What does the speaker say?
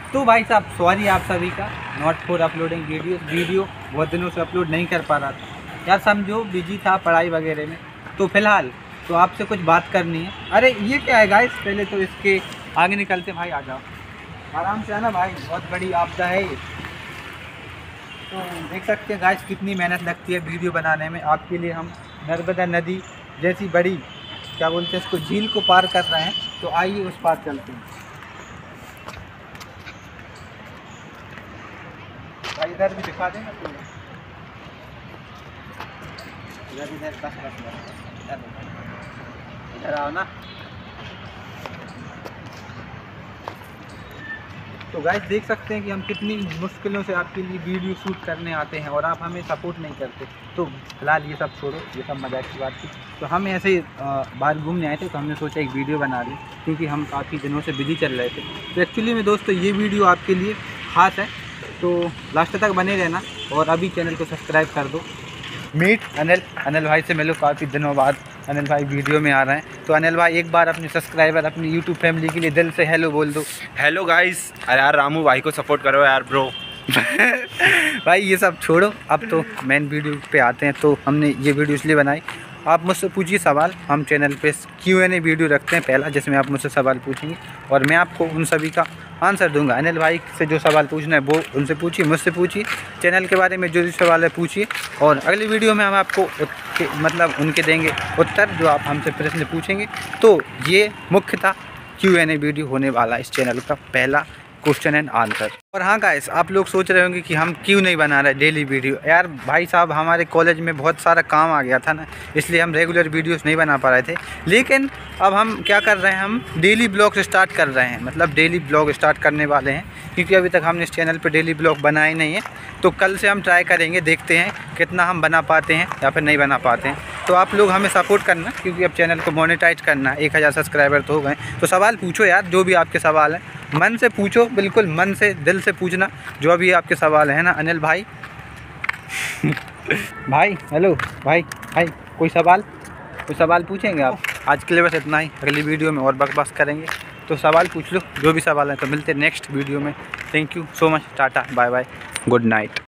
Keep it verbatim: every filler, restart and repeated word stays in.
तो भाई साहब सॉरी आप सभी का, not for uploading video video बहुत दिनों से अपलोड नहीं कर पा रहा था यार, समझो बिजी था पढ़ाई वगैरह में। तो फिलहाल तो आपसे कुछ बात करनी है। अरे ये क्या है गाइस, पहले तो इसके आगे निकलते भाई, आ जाओ आराम से आना भाई, बहुत बड़ी आपदा है ये। तो देख सकते हैं गाइस कितनी मेहनत लगती है वीडियो बनाने में। आपके लिए हम नर्मदा नदी जैसी बड़ी क्या बोलते हैं इसको झील को पार कर रहे हैं। तो आइए उस पार चलते हैं भाई, इधर भी दिखा देना तो इधर इधर बस बस बस इधर आओ ना। तो गाइस देख सकते हैं कि हम कितनी मुश्किलों से आपके लिए वीडियो शूट करने आते हैं और आप हमें सपोर्ट नहीं करते। तो फिलहाल ये सब छोड़ो, ये सब मजाक की बात थी। तो हम ऐसे ही बाहर घूमने आए थे, तो हमने सोचा एक वीडियो बना ली, क्योंकि हम काफ़ी दिनों से बिजी चल रहे थे। तो एक्चुअली में दोस्तों ये वीडियो आपके लिए ख़ास है, तो लास्ट तक बने रहना और अभी चैनल को सब्सक्राइब कर दो। मीट अनिल अनिल भाई से मिलो, काफ़ी दिनों बाद अनिल भाई वीडियो में आ रहे हैं। तो अनिल भाई एक बार अपने सब्सक्राइबर अपनी यूट्यूब फैमिली के लिए दिल से हेलो बोल दो। Hello guys. अरे यार रामू भाई को सपोर्ट करो यार ब्रो। भाई ये सब छोड़ो, अब तो मेन वीडियो पे आते हैं। तो हमने ये वीडियो इसलिए बनाई, आप मुझसे पूछिए सवाल। हम चैनल पे क्यू एन ए वीडियो रखते हैं पहला, जिसमें आप मुझसे सवाल पूछेंगे और मैं आपको उन सभी का आंसर दूंगा। अनिल भाई से जो सवाल पूछना है वो उनसे पूछिए, मुझसे पूछिए, चैनल के बारे में जो भी सवाल है पूछिए। और अगली वीडियो में हम आपको मतलब उनके देंगे उत्तर जो आप हमसे प्रश्न पूछेंगे। तो ये मुख्यतः क्यू एन ए वीडियो होने वाला इस चैनल का पहला क्वेश्चन एंड आंसर। और हाँ गाइस, आप लोग सोच रहे होंगे कि हम क्यों नहीं बना रहे डेली वीडियो। यार भाई साहब हमारे कॉलेज में बहुत सारा काम आ गया था ना, इसलिए हम रेगुलर वीडियोस नहीं बना पा रहे थे। लेकिन अब हम क्या कर रहे हैं, हम डेली ब्लॉग स्टार्ट कर रहे हैं, मतलब डेली ब्लॉग स्टार्ट करने वाले हैं, क्योंकि अभी तक हमने इस चैनल पर डेली ब्लॉग बनाए नहीं है। तो कल से हम ट्राई करेंगे, देखते हैं कितना हम बना पाते हैं या फिर नहीं बना पाते हैं। तो आप लोग हमें सपोर्ट करना, क्योंकि अब चैनल को मोनेटाइज करना है। एक हज़ार सब्सक्राइबर तो हो गए। तो सवाल पूछो यार, जो भी आपके सवाल हैं मन से पूछो, बिल्कुल मन से दिल से पूछना जो भी आपके सवाल है ना अनिल भाई। भाई हेलो भाई भाई कोई सवाल कोई सवाल पूछेंगे आप? आज के लिए बस इतना ही, अगली वीडियो में और बकवास करेंगे। तो सवाल पूछ लो जो भी सवाल है। तो मिलते हैं नेक्स्ट वीडियो में। Thank you so much, tata bye bye, good night.